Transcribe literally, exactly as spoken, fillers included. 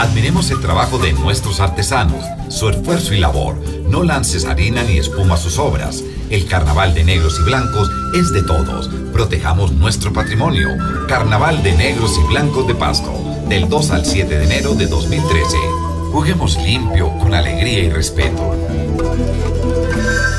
Admiremos el trabajo de nuestros artesanos, su esfuerzo y labor. No lances harina ni espuma a sus obras. El Carnaval de Negros y Blancos es de todos. Protejamos nuestro patrimonio. Carnaval de Negros y Blancos de Pasto, del dos al siete de enero de dos mil trece. Juguemos limpio, con alegría y respeto.